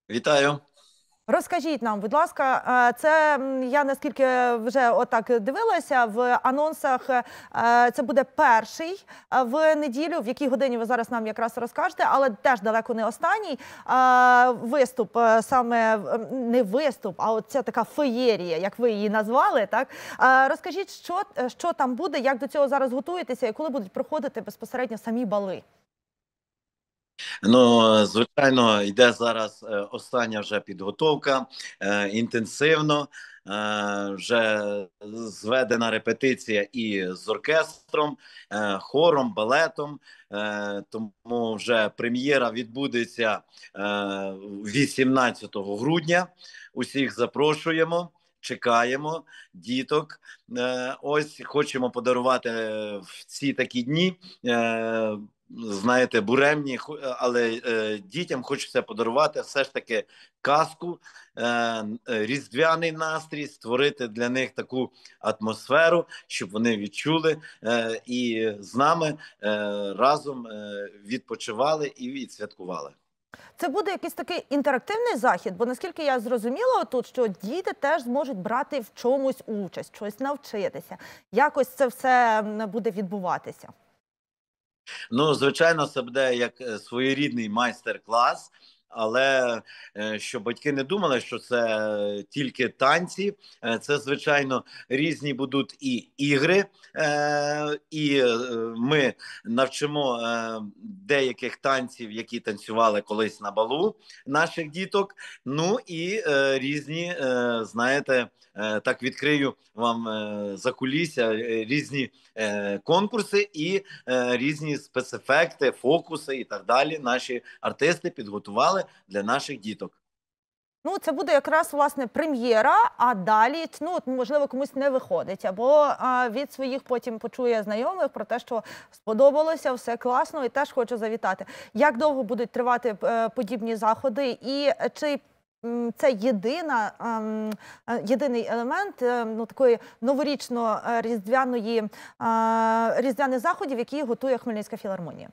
Вітаю. Розкажіть нам, будь ласка, це я наскільки вже отак дивилася в анонсах. Це буде перший в неділю, в якій годині ви зараз нам якраз розкажете, але теж далеко не останній виступ, саме не виступ, а от ця така феєрія, як ви її назвали. Так розкажіть, що там буде, як до цього зараз готуєтеся, і коли будуть проходити безпосередньо самі бали. Ну, звичайно, йде зараз остання вже підготовка, інтенсивно. Вже зведена репетиція і з оркестром, хором, балетом. Тому вже прем'єра відбудеться 18 грудня. Усіх запрошуємо. Чекаємо діток. Ось хочемо подарувати в ці такі дні. Знаєте, буремні, але дітям хочеться подарувати все ж таки казку, різдвяний настрій, створити для них таку атмосферу, щоб вони відчули і з нами разом відпочивали і відсвяткували. Це буде якийсь такий інтерактивний захід, бо наскільки я зрозуміла тут, що діти теж зможуть брати в чомусь участь, щось навчитися. Якось це все буде відбуватися. Ну, звичайно, це буде як своєрідний майстер-клас, але щоб батьки не думали, що це тільки танці, це, звичайно, різні будуть і ігри, і ми навчимо деяких танців, які танцювали колись на балу наших діток, ну і різні, знаєте, так відкрию вам закулісся, різні конкурси і різні спецефекти, фокуси і так далі. Наші артисти підготували для наших діток. Ну, це буде якраз, власне, прем'єра, а далі, ну, можливо, комусь не виходить, або від своїх потім почує знайомих про те, що сподобалося, все класно і теж хочу завітати. Як довго будуть тривати подібні заходи і чи це єдиний елемент ну, такої новорічно-різдвяних заходів, які готує Хмельницька філармонія?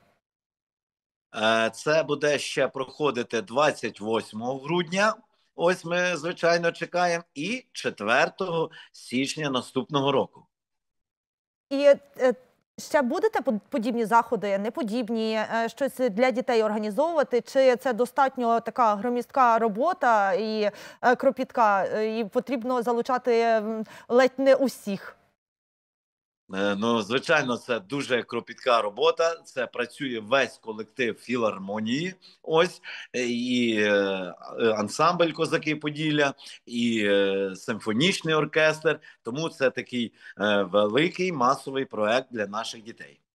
Це буде ще проходити 28 грудня. Ось ми, звичайно, чекаємо. І 4 січня наступного року. І ще будете подібні заходи, неподібні, щось для дітей організовувати? Чи це достатньо така громіздка робота і кропітка, і потрібно залучати ледь не усіх? Ну, звичайно, це дуже кропітка робота. Це працює весь колектив філармонії. Ось і ансамбль Козаки Поділля, і симфонічний оркестр. Тому це такий великий масовий проект для наших дітей.